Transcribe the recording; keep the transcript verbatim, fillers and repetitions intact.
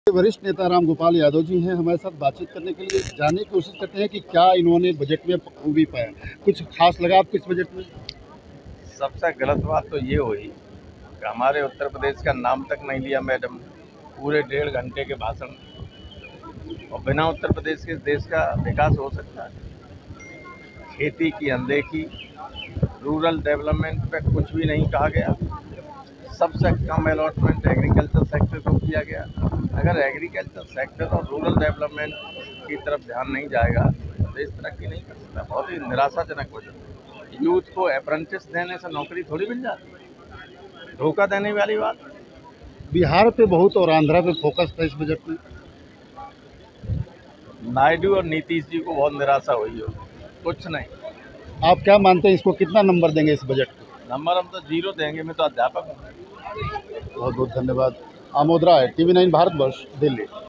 वरिष्ठ नेता राम गोपाल यादव जी हैं हमारे साथ बातचीत करने के लिए। जानने की कोशिश करते हैं कि क्या इन्होंने बजट में खूबी पाया, कुछ खास लगा आपको इस बजट में? सबसे गलत बात तो ये हुई कि हमारे उत्तर प्रदेश का नाम तक नहीं लिया मैडम ने पूरे डेढ़ घंटे के भाषण में। और बिना उत्तर प्रदेश के देश का विकास हो सकता है? खेती की अनदेखी, रूरल डेवलपमेंट पे कुछ भी नहीं कहा गया। सबसे कम अलॉटमेंट एग्रीकल्चर सेक्टर को किया गया। अगर एग्रीकल्चर सेक्टर और रूरल डेवलपमेंट की तरफ ध्यान नहीं जाएगा तो देश तरक्की नहीं कर सकता। बहुत ही निराशाजनक बजट। यूथ को अप्रेंटिस देने से नौकरी थोड़ी मिल जाती, धोखा देने वाली बात। बिहार पे बहुत और आंध्रा पे फोकस था इस बजट में। नायडू और नीतीश जी को बहुत निराशा हुई हो, कुछ नहीं। आप क्या मानते हैं, इसको कितना नंबर देंगे इस बजट को? नंबर हम तो जीरो देंगे, मैं तो अध्यापक हूँ। बहुत बहुत धन्यवाद। Amod Rai, TV nine Bharatvarsh, Delhi.